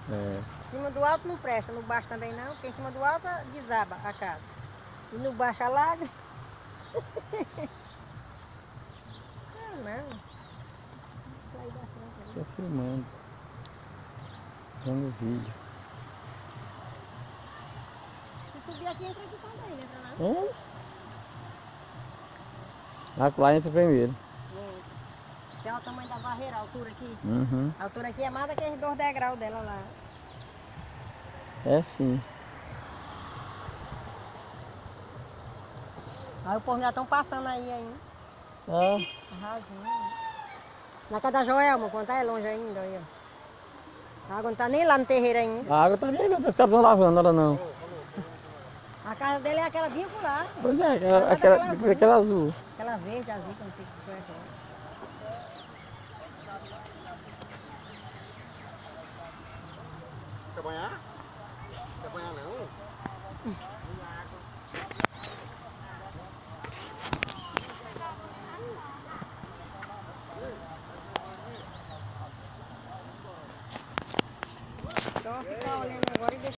É. Em cima do alto não presta, no baixo também não, porque em cima do alto desaba a casa. E no baixo alaga. Não. Sair da frente ali. Tô filmando. Dando vídeo. Se subir aqui, entra aqui também, não entra não? Lá entra primeiro. Tem o tamanho da barreira, a altura aqui. Uhum. A altura aqui é mais daqueles 2 degraus dela lá. É sim. Aí o povo já estão passando aí ainda. Tá. Arrasinho. Na casa da Joelma, quando é longe ainda, aí, ó. A água não tá nem lá no terreiro ainda. A água tá nem aí, vocês estavam lavando, ela não. A casa dele é aquela vinculada. Pois é, aquela azul. Aquela verde, azul, que eu não sei o que foi aquela. Quer banhar? Quer banhar não? Só ficar olhando agora e deixar.